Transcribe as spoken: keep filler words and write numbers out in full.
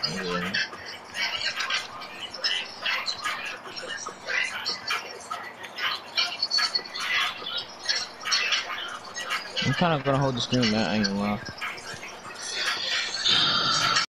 Yeah. I'm kind of gonna hold the screen, man. I ain't gonna lie.